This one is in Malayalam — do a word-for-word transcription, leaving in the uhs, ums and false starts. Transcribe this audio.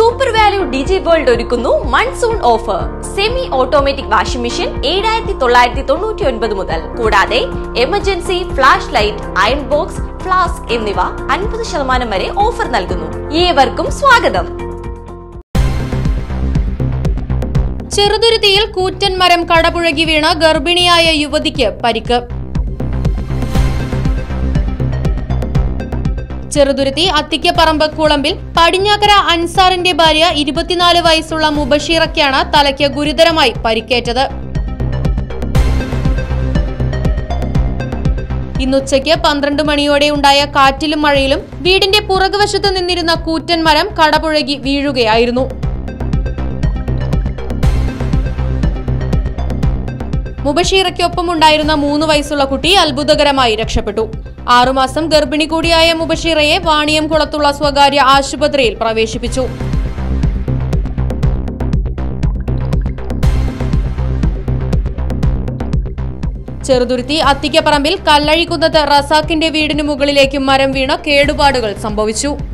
സൂപ്പർ വാല്യൂ ഡിജി വേൾഡ് ഒരുക്കുന്നു monsoon offer. Semi automatic washing machine ഏഴായിരത്തി തൊള്ളായിരത്തി തൊണ്ണൂറ്റി ഒൻപത് മുതൽ. കൂടാതെ emergency flash light, iron box, flask എന്നിവ അൻപത് ശതമാനം വരെ ഓഫർ നൽകുന്നു. ഏവർക്കും സ്വാഗതം. ചെറുതുരുത്തിയിൽ കൂറ്റൻ മരം കടപുഴകി വീണ ഗർഭിണിയായ യുവതിക്ക് പരിക്ക്. ചെറുതുരുത്തി അത്തിക്കപ്പറമ്പ് കുളമ്പിൽ പടിഞ്ഞാക്കര അൻസാറിന്റെ ഭാര്യ ഇരുപത്തിനാല് വയസ്സുള്ള മുബഷീറയ്ക്കാണ് തലയ്ക്ക് ഗുരുതരമായി പരിക്കേറ്റത്. ഇന്നുച്ചയ്ക്ക് പന്ത്രണ്ട് മണിയോടെ ഉണ്ടായ കാറ്റിലും മഴയിലും വീടിന്റെ പുറകുവശത്ത് നിന്നിരുന്ന കൂറ്റൻ മരം കടപുഴകി വീഴുകയായിരുന്നു. മുബഷീറയ്ക്കൊപ്പം ഉണ്ടായിരുന്ന മൂന്ന് വയസ്സുള്ള കുട്ടി അത്ഭുതകരമായി രക്ഷപ്പെട്ടു. ആറുമാസം ഗർഭിണി കൂടിയായ മുബഷീറയെ വാണിയംകുളത്തുള്ള സ്വകാര്യ ആശുപത്രിയിൽ പ്രവേശിപ്പിച്ചു. ചെറുതുരുത്തി അത്തിക്കപ്പറമ്പിൽ കല്ലഴിക്കുന്നത്ത് റസാഖിന്റെ വീടിനു മുകളിലേക്ക് മരം വീണ് കേടുപാടുകൾ സംഭവിച്ചു.